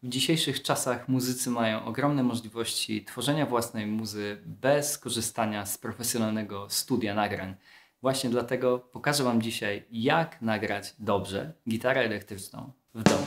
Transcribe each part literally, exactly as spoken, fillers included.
W dzisiejszych czasach muzycy mają ogromne możliwości tworzenia własnej muzy bez korzystania z profesjonalnego studia nagrań. Właśnie dlatego pokażę Wam dzisiaj, jak nagrać dobrze gitarę elektryczną w domu.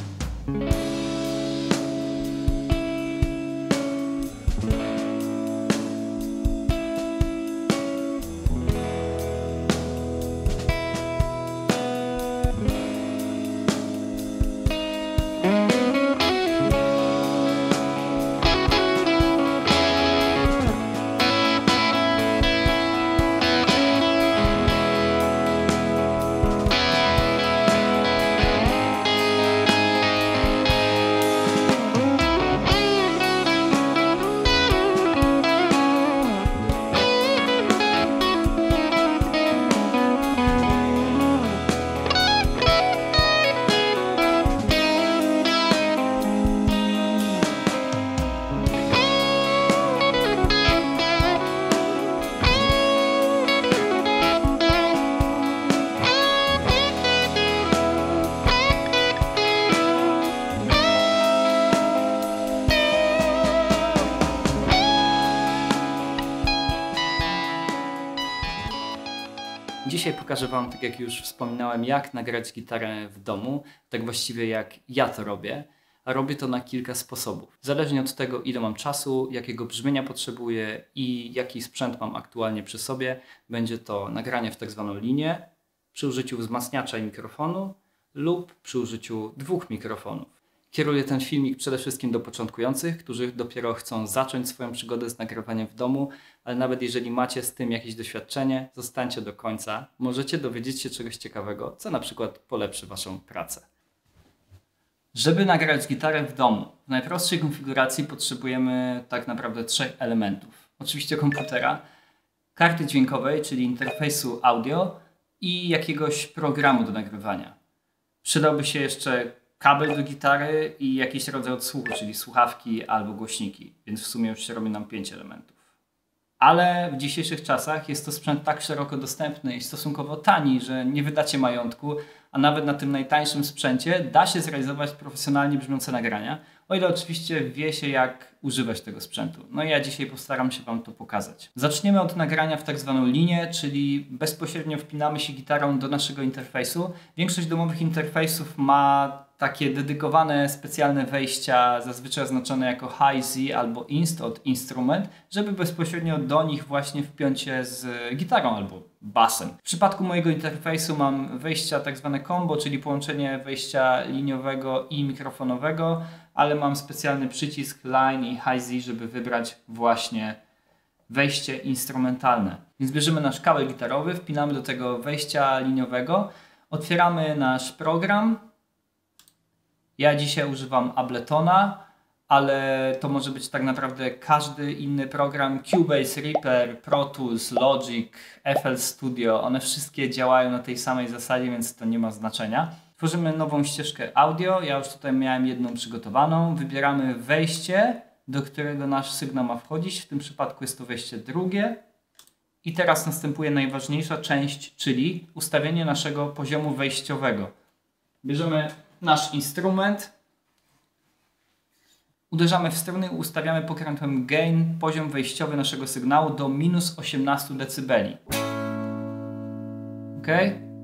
Dzisiaj pokażę Wam, tak jak już wspominałem, jak nagrać gitarę w domu, tak właściwie jak ja to robię, a robię to na kilka sposobów. Zależnie od tego, ile mam czasu, jakiego brzmienia potrzebuję i jaki sprzęt mam aktualnie przy sobie, będzie to nagranie w tak zwaną linię przy użyciu wzmacniacza i mikrofonu lub przy użyciu dwóch mikrofonów. Kieruję ten filmik przede wszystkim do początkujących, którzy dopiero chcą zacząć swoją przygodę z nagrywaniem w domu, ale nawet jeżeli macie z tym jakieś doświadczenie, zostańcie do końca. Możecie dowiedzieć się czegoś ciekawego, co na przykład polepszy Waszą pracę. Żeby nagrać gitarę w domu, w najprostszej konfiguracji potrzebujemy tak naprawdę trzech elementów. Oczywiście komputera, karty dźwiękowej, czyli interfejsu audio i jakiegoś programu do nagrywania. Przydałby się jeszcze kabel do gitary i jakiś rodzaj odsłuchu, czyli słuchawki albo głośniki, więc w sumie już się robi nam pięć elementów. Ale w dzisiejszych czasach jest to sprzęt tak szeroko dostępny i stosunkowo tani, że nie wydacie majątku, a nawet na tym najtańszym sprzęcie da się zrealizować profesjonalnie brzmiące nagrania, o ile oczywiście wie się, jak używać tego sprzętu. No i ja dzisiaj postaram się Wam to pokazać. Zaczniemy od nagrania w tak zwaną linię, czyli bezpośrednio wpinamy się gitarą do naszego interfejsu. Większość domowych interfejsów ma takie dedykowane specjalne wejścia, zazwyczaj oznaczone jako Hi-Z albo Inst od Instrument, żeby bezpośrednio do nich właśnie wpiąć się z gitarą albo basem. W przypadku mojego interfejsu mam wejścia tak zwane combo, czyli połączenie wejścia liniowego i mikrofonowego, ale mam specjalny przycisk Line i Hi-Z, żeby wybrać właśnie wejście instrumentalne. Więc bierzemy nasz kabel gitarowy, wpinamy do tego wejścia liniowego, otwieramy nasz program. Ja dzisiaj używam Abletona, ale to może być tak naprawdę każdy inny program. Cubase, Reaper, Pro Tools, Logic, F L Studio. One wszystkie działają na tej samej zasadzie, więc to nie ma znaczenia. Tworzymy nową ścieżkę audio. Ja już tutaj miałem jedną przygotowaną. Wybieramy wejście, do którego nasz sygnał ma wchodzić. W tym przypadku jest to wejście drugie. I teraz następuje najważniejsza część, czyli ustawienie naszego poziomu wejściowego. Bierzemy nasz instrument, uderzamy w struny, ustawiamy pokrętłem gain, poziom wejściowy naszego sygnału do minus osiemnaście decybeli. Ok?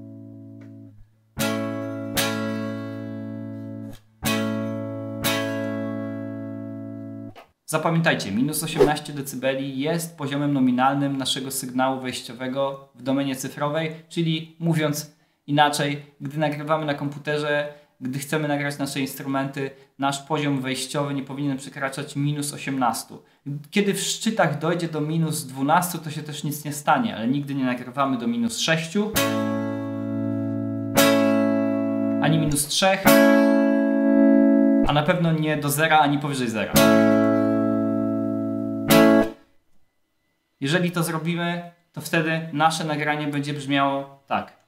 Zapamiętajcie, minus osiemnaście decybeli jest poziomem nominalnym naszego sygnału wejściowego w domenie cyfrowej, czyli mówiąc inaczej, gdy nagrywamy na komputerze, gdy chcemy nagrać nasze instrumenty, nasz poziom wejściowy nie powinien przekraczać minus osiemnaście. Kiedy w szczytach dojdzie do minus dwanaście, to się też nic nie stanie, ale nigdy nie nagrywamy do minus sześć, ani minus trzy, a na pewno nie do zera, ani powyżej zera. Jeżeli to zrobimy, to wtedy nasze nagranie będzie brzmiało tak.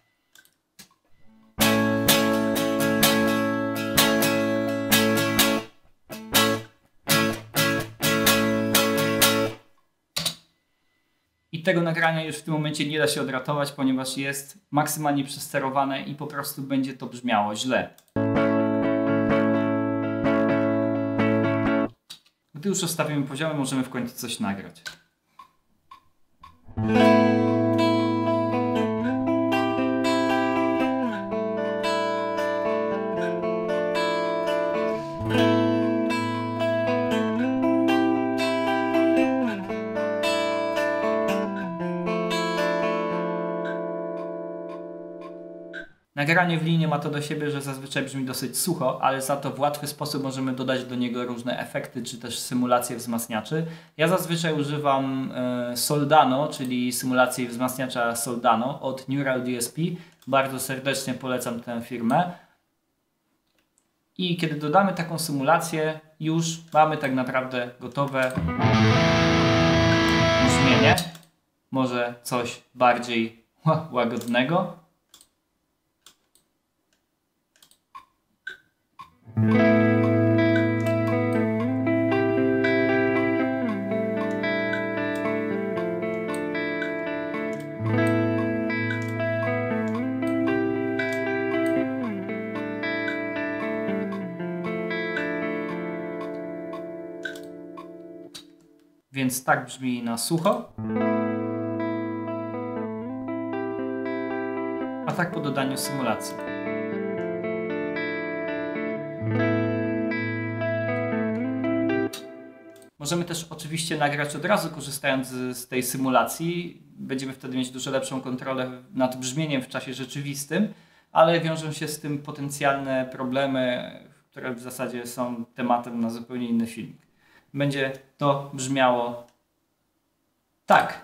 I tego nagrania już w tym momencie nie da się odratować, ponieważ jest maksymalnie przesterowane i po prostu będzie to brzmiało źle. Gdy już ustawimy poziomy, możemy w końcu coś nagrać. Nagranie w linii ma to do siebie, że zazwyczaj brzmi dosyć sucho, ale za to w łatwy sposób możemy dodać do niego różne efekty, czy też symulacje wzmacniaczy. Ja zazwyczaj używam e, Soldano, czyli symulację wzmacniacza Soldano od Neural D S P. Bardzo serdecznie polecam tę firmę. I kiedy dodamy taką symulację, już mamy tak naprawdę gotowe brzmienie. Może coś bardziej łagodnego. Więc tak brzmi na sucho, a tak po dodaniu symulacji. Możemy też oczywiście nagrać od razu, korzystając z, z tej symulacji. Będziemy wtedy mieć dużo lepszą kontrolę nad brzmieniem w czasie rzeczywistym, ale wiążą się z tym potencjalne problemy, które w zasadzie są tematem na zupełnie inny filmik. Będzie to brzmiało tak.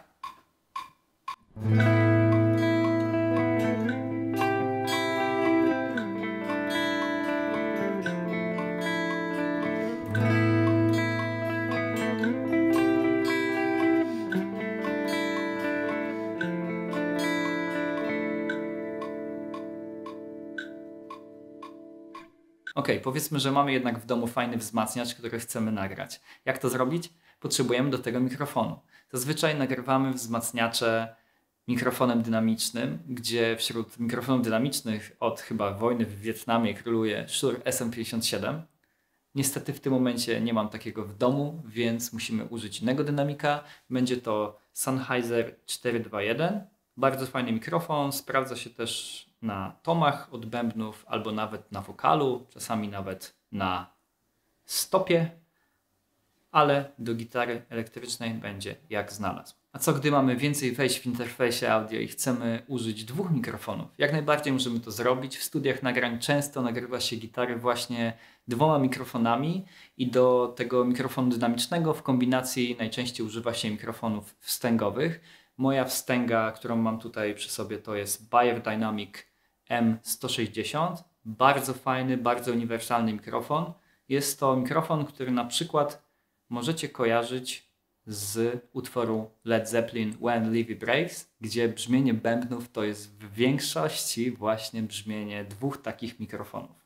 Ok, powiedzmy, że mamy jednak w domu fajny wzmacniacz, który chcemy nagrać. Jak to zrobić? Potrzebujemy do tego mikrofonu. Zazwyczaj nagrywamy wzmacniacze mikrofonem dynamicznym, gdzie wśród mikrofonów dynamicznych od chyba wojny w Wietnamie króluje Shure S M pięćdziesiąt siedem. Niestety w tym momencie nie mam takiego w domu, więc musimy użyć innego dynamika. Będzie to Sennheiser cztery dwa jeden. Bardzo fajny mikrofon, sprawdza się też na tomach od bębnów albo nawet na wokalu, czasami nawet na stopie, ale do gitary elektrycznej będzie jak znalazł. A co gdy mamy więcej wejść w interfejsie audio i chcemy użyć dwóch mikrofonów? Jak najbardziej możemy to zrobić. W studiach nagrań często nagrywa się gitary właśnie dwoma mikrofonami i do tego mikrofonu dynamicznego w kombinacji najczęściej używa się mikrofonów wstęgowych. Moja wstęga, którą mam tutaj przy sobie, to jest Beyer Dynamic M sto sześćdziesiąt. Bardzo fajny, bardzo uniwersalny mikrofon. Jest to mikrofon, który na przykład możecie kojarzyć z utworu Led Zeppelin When Levy Breaks, gdzie brzmienie bębnów to jest w większości właśnie brzmienie dwóch takich mikrofonów.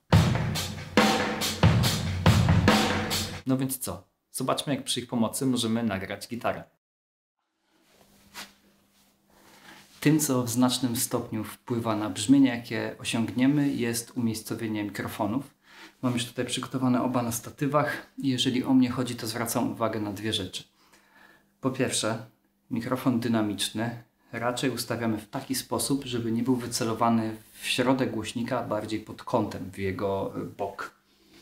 No więc co? Zobaczmy, jak przy ich pomocy możemy nagrać gitarę. Tym, co w znacznym stopniu wpływa na brzmienie, jakie osiągniemy, jest umiejscowienie mikrofonów. Mam już tutaj przygotowane oba na statywach i jeżeli o mnie chodzi, to zwracam uwagę na dwie rzeczy. Po pierwsze, mikrofon dynamiczny raczej ustawiamy w taki sposób, żeby nie był wycelowany w środek głośnika, bardziej pod kątem, w jego bok.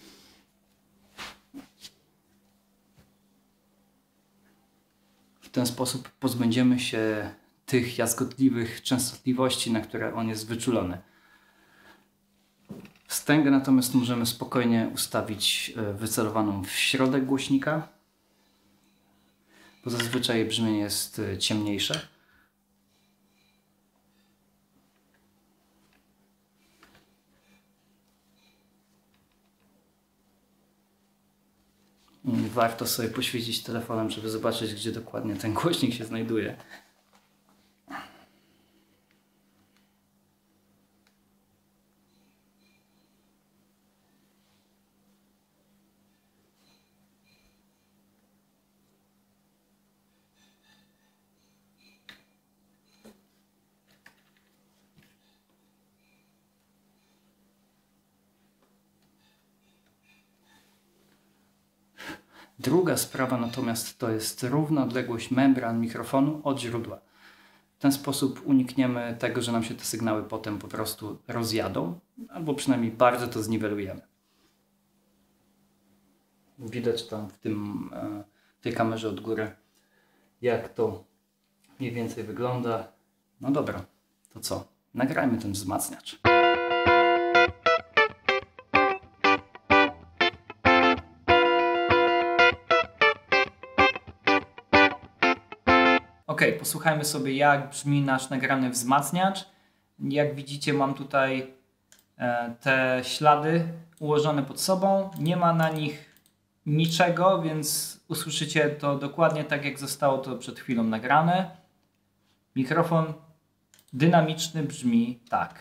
W ten sposób pozbędziemy się tych jazgotliwych częstotliwości, na które on jest wyczulony. Wstęgę natomiast możemy spokojnie ustawić wycelowaną w środek głośnika, bo zazwyczaj brzmienie jest ciemniejsze. I warto sobie poświecić telefonem, żeby zobaczyć, gdzie dokładnie ten głośnik się znajduje. Druga sprawa natomiast to jest równa odległość membran mikrofonu od źródła. W ten sposób unikniemy tego, że nam się te sygnały potem po prostu rozjadą, albo przynajmniej bardzo to zniwelujemy. Widać tam w tym, w tej kamerze od góry, jak to mniej więcej wygląda. No dobra, to co? Nagrajmy ten wzmacniacz. Ok, posłuchajmy sobie, jak brzmi nasz nagrany wzmacniacz. Jak widzicie, mam tutaj e, te ślady ułożone pod sobą. Nie ma na nich niczego, więc usłyszycie to dokładnie tak, jak zostało to przed chwilą nagrane. Mikrofon dynamiczny brzmi tak.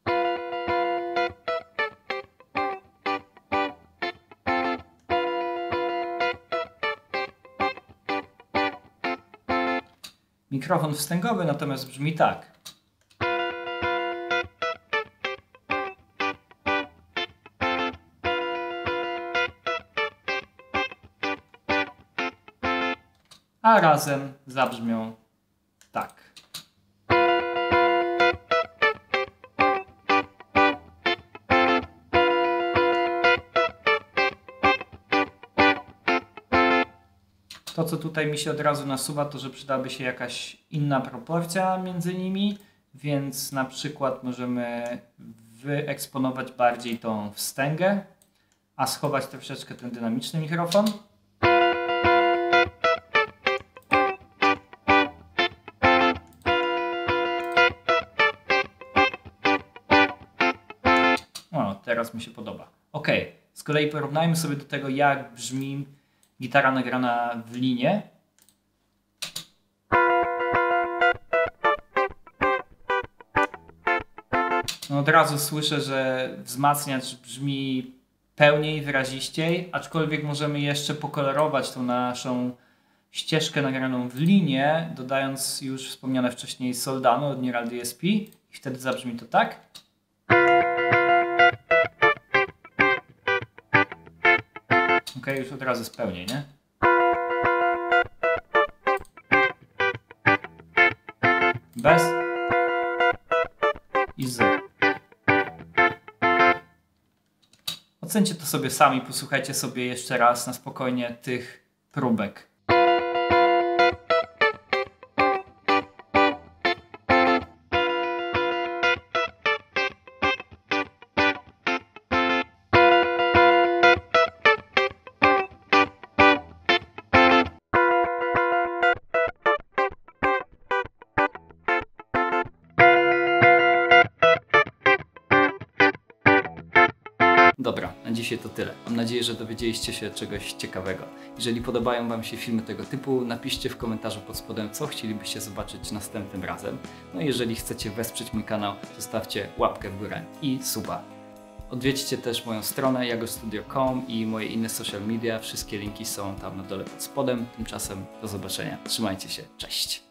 Mikrofon wstęgowy natomiast brzmi tak. A razem zabrzmią tak. To, co tutaj mi się od razu nasuwa, to że przydałaby się jakaś inna proporcja między nimi, więc na przykład możemy wyeksponować bardziej tą wstęgę, a schować troszeczkę ten dynamiczny mikrofon. O, teraz mi się podoba. Ok, z kolei porównajmy sobie do tego, jak brzmi gitara nagrana w linie. No od razu słyszę, że wzmacniacz brzmi pełniej, wyraziściej, aczkolwiek możemy jeszcze pokolorować tą naszą ścieżkę nagraną w linie, dodając już wspomniane wcześniej Soldano od Neural D S P i wtedy zabrzmi to tak. Ok, już od razu jest pełniej, nie? Bez i z. Ocencie to sobie sami, posłuchajcie sobie jeszcze raz na spokojnie tych próbek. Dobra, na dzisiaj to tyle. Mam nadzieję, że dowiedzieliście się czegoś ciekawego. Jeżeli podobają Wam się filmy tego typu, napiszcie w komentarzu pod spodem, co chcielibyście zobaczyć następnym razem. No i jeżeli chcecie wesprzeć mój kanał, zostawcie łapkę w górę i suba. Odwiedźcie też moją stronę jagostudio kropka com i moje inne social media. Wszystkie linki są tam na dole pod spodem. Tymczasem do zobaczenia. Trzymajcie się. Cześć!